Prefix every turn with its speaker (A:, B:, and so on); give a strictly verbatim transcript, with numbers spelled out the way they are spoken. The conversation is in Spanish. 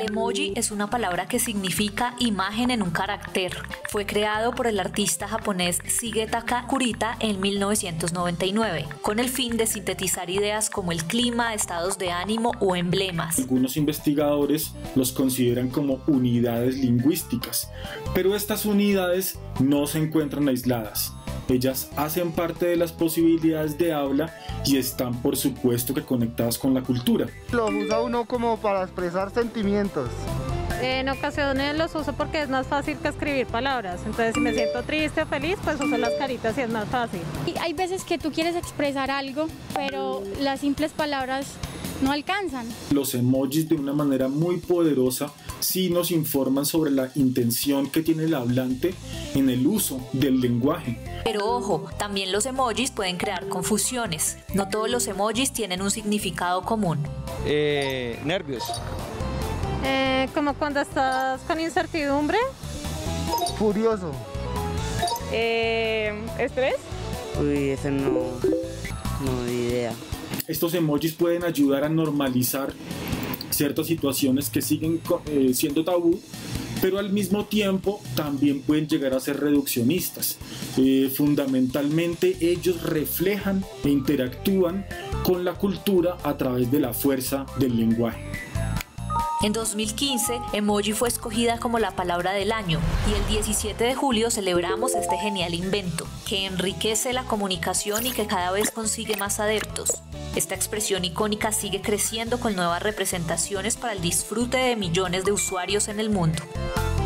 A: Emoji es una palabra que significa imagen en un carácter. Fue creado por el artista japonés Shigetaka Kurita en mil novecientos noventa y nueve, con el fin de sintetizar ideas como el clima, estados de ánimo o emblemas.
B: Algunos investigadores los consideran como unidades lingüísticas, pero estas unidades no se encuentran aisladas. Ellas hacen parte de las posibilidades de habla y están, por supuesto, que conectadas con la cultura.
C: Lo usa uno como para expresar sentimientos.
D: En ocasiones los uso porque es más fácil que escribir palabras. Entonces, si me siento triste o feliz, pues uso las caritas y es más fácil.
E: Y hay veces que tú quieres expresar algo, pero las simples palabras no alcanzan.
B: Los emojis, de una manera muy poderosa, sí nos informan sobre la intención que tiene el hablante en el uso del lenguaje.
A: Pero ojo, también los emojis pueden crear confusiones. No todos los emojis tienen un significado común.
F: Eh, nervios.
D: Eh, como cuando estás con incertidumbre.
C: Furioso.
D: Eh, ¿Estrés?
G: Uy, ese no, no di idea.
B: Estos emojis pueden ayudar a normalizar ciertas situaciones que siguen eh, siendo tabú, pero al mismo tiempo también pueden llegar a ser reduccionistas. Eh, fundamentalmente ellos reflejan e interactúan con la cultura a través de la fuerza del lenguaje.
A: En dos mil quince, emoji fue escogida como la palabra del año y el diecisiete de julio celebramos este genial invento que enriquece la comunicación y que cada vez consigue más adeptos. Esta expresión icónica sigue creciendo con nuevas representaciones para el disfrute de millones de usuarios en el mundo.